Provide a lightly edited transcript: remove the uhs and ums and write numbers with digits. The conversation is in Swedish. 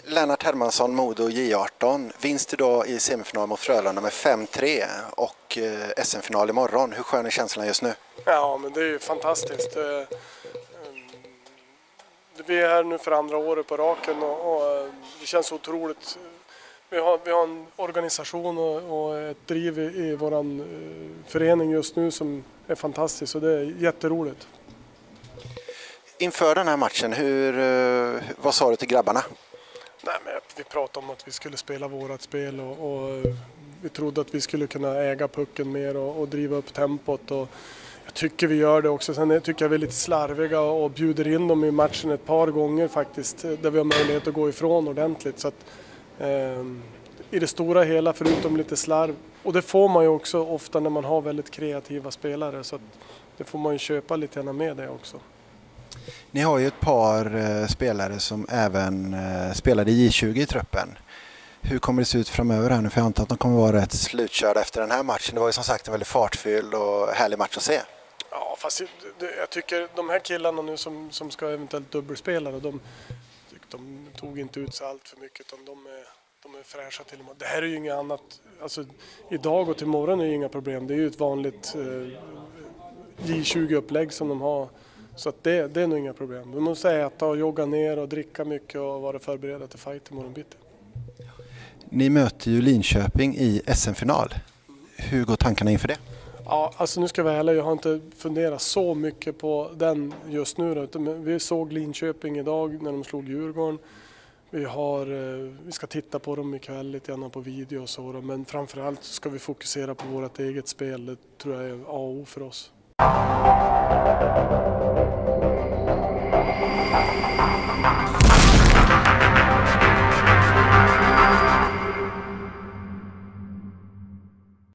Lennart Hermansson, Modo J18. Vinst idag i semifinal mot Frölunda med 5-3 och SM-final imorgon. Hur skön är känslan just nu? Ja, men det är ju fantastiskt. Vi är här nu för andra året på raken och det känns otroligt. Vi har en organisation och ett driv i våran förening just nu som är fantastiskt och det är jätteroligt. Inför den här matchen, vad sa du till grabbarna? Nej, men vi pratade om att vi skulle spela vårat spel och vi trodde att vi skulle kunna äga pucken mer och driva upp tempot. Och jag tycker vi gör det också. Sen tycker jag vi är lite slarviga och bjuder in dem i matchen ett par gånger faktiskt. Där vi har möjlighet att gå ifrån ordentligt. Så att, i det stora hela förutom lite slarv. Och det får man ju också ofta när man har väldigt kreativa spelare. Så att det får man ju köpa lite grann med det också. Ni har ju ett par spelare som även spelade i J20 i truppen. Hur kommer det se ut framöver här nu? För jag antar att de kommer vara rätt slutkörda efter den här matchen. Det var ju som sagt en väldigt fartfylld och härlig match att se. Ja, fast jag tycker de här killarna nu som ska eventuellt dubbelspela, de tog inte ut sig allt för mycket utan de är fräscha till och med. Det här är ju inget annat, alltså idag och till morgon är ju inga problem. Det är ju ett vanligt J20-upplägg som de har. Så att det är nog inga problem. De måste äta och jogga ner och dricka mycket och vara förberedda till fight imorgon bitti. Ni möter ju Linköping i SM-final. Hur går tankarna inför det? Ja, alltså nu ska vi vara ärliga. Jag har inte funderat så mycket på den just nu. Vi såg Linköping idag när de slog Djurgården. Vi ska titta på dem ikväll lite grann på video och så. Men framförallt ska vi fokusera på vårt eget spel. Det tror jag är A och O för oss.